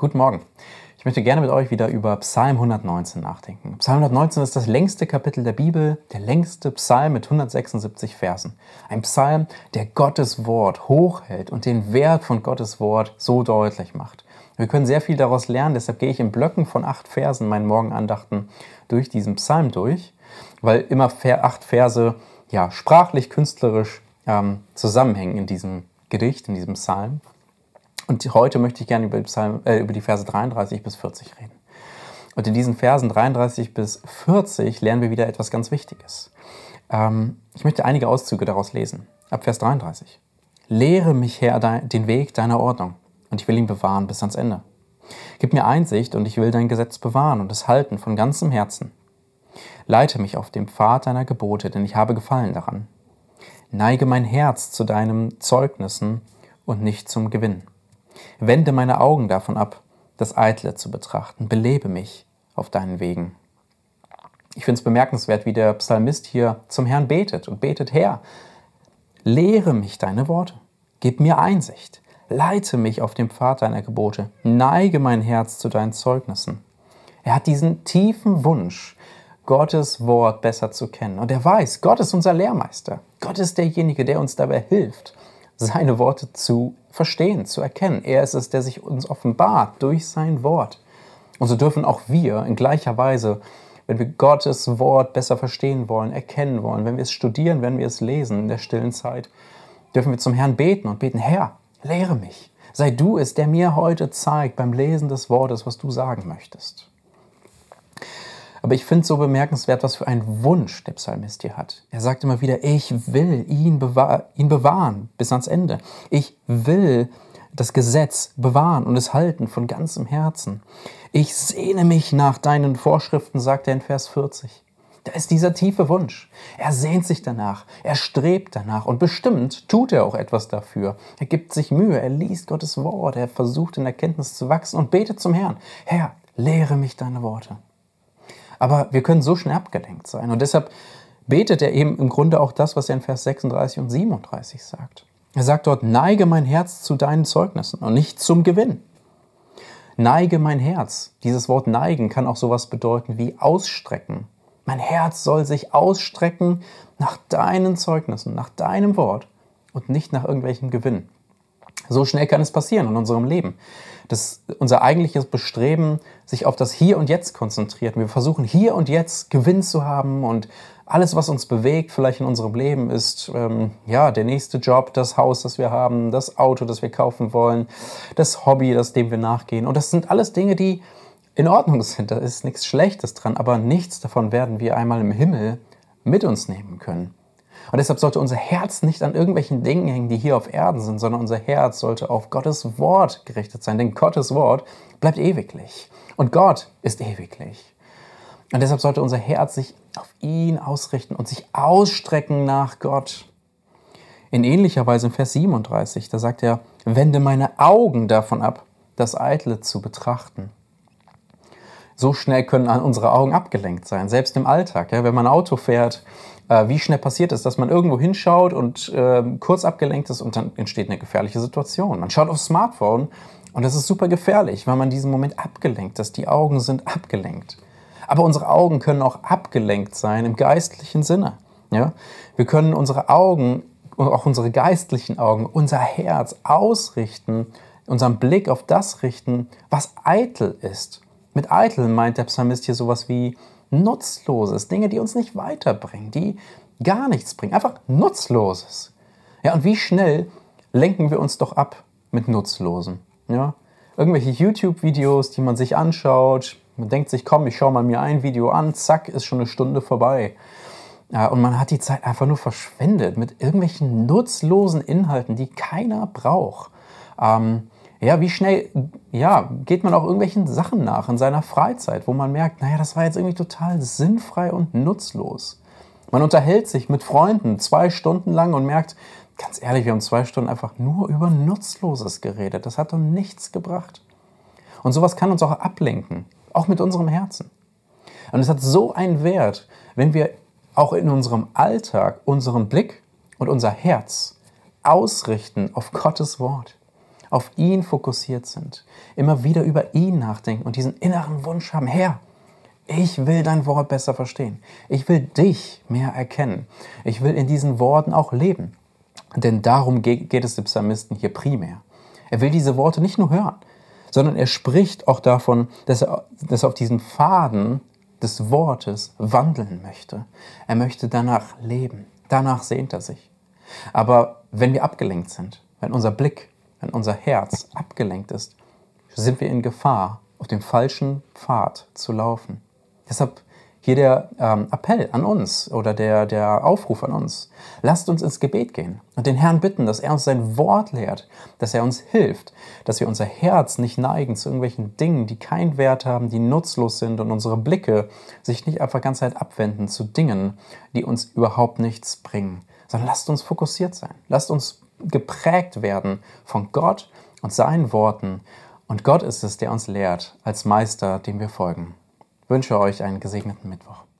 Guten Morgen. Ich möchte gerne mit euch wieder über Psalm 119 nachdenken. Psalm 119 ist das längste Kapitel der Bibel, der längste Psalm mit 176 Versen. Ein Psalm, der Gottes Wort hochhält und den Wert von Gottes Wort so deutlich macht. Wir können sehr viel daraus lernen, deshalb gehe ich in Blöcken von 8 Versen meinen Morgenandachten durch diesen Psalm durch, weil immer 8 Verse sprachlich, künstlerisch zusammenhängen in diesem Gedicht, in diesem Psalm. Und heute möchte ich gerne über die Verse 33 bis 40 reden. Und in diesen Versen 33 bis 40 lernen wir wieder etwas ganz Wichtiges. Ich möchte einige Auszüge daraus lesen. Ab Vers 33. Lehre mich, Herr, den Weg deiner Ordnung, und ich will ihn bewahren bis ans Ende. Gib mir Einsicht, und ich will dein Gesetz bewahren und es halten von ganzem Herzen. Leite mich auf dem Pfad deiner Gebote, denn ich habe Gefallen daran. Neige mein Herz zu deinen Zeugnissen und nicht zum Gewinn. Wende meine Augen davon ab, das Eitle zu betrachten. Belebe mich auf deinen Wegen. Ich finde es bemerkenswert, wie der Psalmist hier zum Herrn betet und betet: Herr, lehre mich deine Worte, gib mir Einsicht, leite mich auf dem Pfad deiner Gebote, neige mein Herz zu deinen Zeugnissen. Er hat diesen tiefen Wunsch, Gottes Wort besser zu kennen. Und er weiß, Gott ist unser Lehrmeister. Gott ist derjenige, der uns dabei hilft, seine Worte zu verstehen, zu erkennen. Er ist es, der sich uns offenbart durch sein Wort. Und so dürfen auch wir in gleicher Weise, wenn wir Gottes Wort besser verstehen wollen, erkennen wollen, wenn wir es studieren, wenn wir es lesen in der stillen Zeit, dürfen wir zum Herrn beten und beten: Herr, lehre mich. Sei du es, der mir heute zeigt beim Lesen des Wortes, was du sagen möchtest. Aber ich finde es so bemerkenswert, was für einen Wunsch der Psalmist hier hat. Er sagt immer wieder: Ich will ihn bewahren bis ans Ende. Ich will das Gesetz bewahren und es halten von ganzem Herzen. Ich sehne mich nach deinen Vorschriften, sagt er in Vers 40. Da ist dieser tiefe Wunsch. Er sehnt sich danach, er strebt danach und bestimmt tut er auch etwas dafür. Er gibt sich Mühe, er liest Gottes Wort, er versucht in Erkenntnis zu wachsen und betet zum Herrn: Herr, lehre mich deine Worte. Aber wir können so schnell abgelenkt sein. Und deshalb betet er eben im Grunde auch das, was er in Vers 36 und 37 sagt. Er sagt dort: Neige mein Herz zu deinen Zeugnissen und nicht zum Gewinn. Neige mein Herz. Dieses Wort neigen kann auch sowas bedeuten wie ausstrecken. Mein Herz soll sich ausstrecken nach deinen Zeugnissen, nach deinem Wort und nicht nach irgendwelchem Gewinn. So schnell kann es passieren in unserem Leben, dass unser eigentliches Bestreben sich auf das Hier und Jetzt konzentriert. Wir versuchen hier und jetzt Gewinn zu haben und alles, was uns bewegt, vielleicht in unserem Leben, ist der nächste Job, das Haus, das wir haben, das Auto, das wir kaufen wollen, das Hobby, dem wir nachgehen. Und das sind alles Dinge, die in Ordnung sind. Da ist nichts Schlechtes dran, aber nichts davon werden wir einmal im Himmel mit uns nehmen können. Und deshalb sollte unser Herz nicht an irgendwelchen Dingen hängen, die hier auf Erden sind, sondern unser Herz sollte auf Gottes Wort gerichtet sein. Denn Gottes Wort bleibt ewiglich. Und Gott ist ewiglich. Und deshalb sollte unser Herz sich auf ihn ausrichten und sich ausstrecken nach Gott. In ähnlicher Weise in Vers 37, da sagt er: Wende meine Augen davon ab, das Eitle zu betrachten. So schnell können unsere Augen abgelenkt sein, selbst im Alltag. Ja, wenn man Auto fährt, wie schnell passiert es, dass man irgendwo hinschaut und kurz abgelenkt ist und dann entsteht eine gefährliche Situation. Man schaut aufs Smartphone und das ist super gefährlich, weil man in diesem Moment abgelenkt ist. Die Augen sind abgelenkt. Aber unsere Augen können auch abgelenkt sein im geistlichen Sinne. Ja? Wir können unsere Augen, auch unsere geistlichen Augen, unser Herz ausrichten, unseren Blick auf das richten, was eitel ist. Mit eitel meint der Psalmist hier sowas wie Nutzloses, Dinge, die uns nicht weiterbringen, die gar nichts bringen, einfach Nutzloses. Ja, und wie schnell lenken wir uns doch ab mit Nutzlosen? Ja? Irgendwelche YouTube-Videos, die man sich anschaut, man denkt sich: Komm, ich schaue mal mir ein Video an, zack, ist schon eine Stunde vorbei. Ja, und man hat die Zeit einfach nur verschwendet mit irgendwelchen nutzlosen Inhalten, die keiner braucht. Wie schnell geht man auch irgendwelchen Sachen nach in seiner Freizeit, wo man merkt, das war jetzt irgendwie total sinnfrei und nutzlos. Man unterhält sich mit Freunden 2 Stunden lang und merkt, ganz ehrlich, wir haben 2 Stunden einfach nur über Nutzloses geredet. Das hat doch nichts gebracht. Und sowas kann uns auch ablenken, auch mit unserem Herzen. Und es hat so einen Wert, wenn wir auch in unserem Alltag unseren Blick und unser Herz ausrichten auf Gottes Wort. auf ihn fokussiert sind, immer wieder über ihn nachdenken und diesen inneren Wunsch haben, Herr, ich will dein Wort besser verstehen. Ich will dich mehr erkennen. Ich will in diesen Worten auch leben. Denn darum geht es dem Psalmisten hier primär. Er will diese Worte nicht nur hören, sondern er spricht auch davon, dass er auf diesen Pfaden des Wortes wandeln möchte. Er möchte danach leben. Danach sehnt er sich. Aber wenn wir abgelenkt sind, wenn unser Blick, wenn unser Herz abgelenkt ist, sind wir in Gefahr, auf dem falschen Pfad zu laufen. Deshalb hier der Appell an uns oder der Aufruf an uns. Lasst uns ins Gebet gehen und den Herrn bitten, dass er uns sein Wort lehrt, dass er uns hilft, dass wir unser Herz nicht neigen zu irgendwelchen Dingen, die keinen Wert haben, die nutzlos sind und unsere Blicke sich nicht einfach ganz Zeit abwenden zu Dingen, die uns überhaupt nichts bringen, sondern lasst uns fokussiert sein. Lasst uns geprägt werden von Gott und seinen Worten. Und Gott ist es, der uns lehrt, als Meister, dem wir folgen. Ich wünsche euch einen gesegneten Mittwoch.